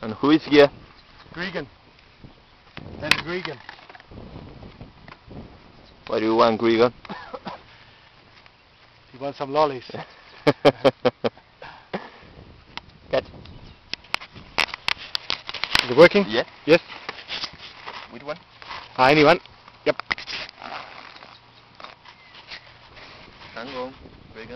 And who is here? Gregan. And Gregan. What do you want, Gregan? He wants some lollies. Catch. Is it working? Yeah. Yes. Which one? Anyone? Yep. Hang on, Gregan.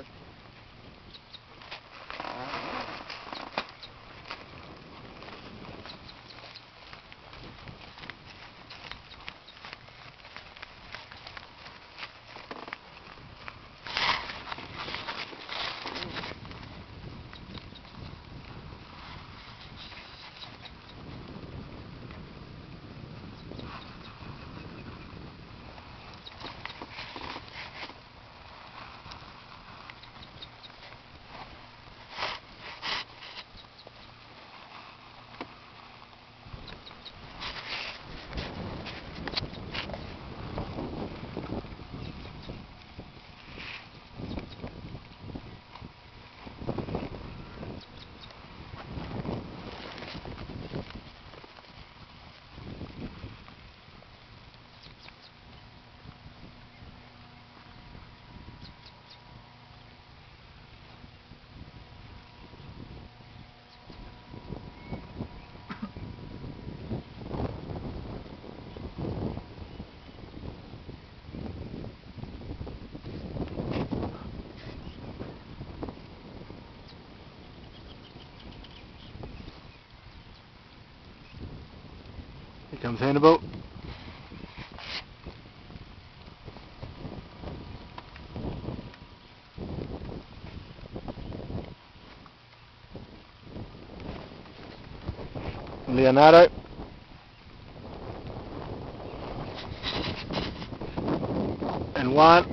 Here comes Hannibal. Leonardo. And Juan.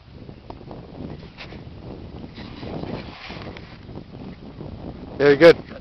Very good.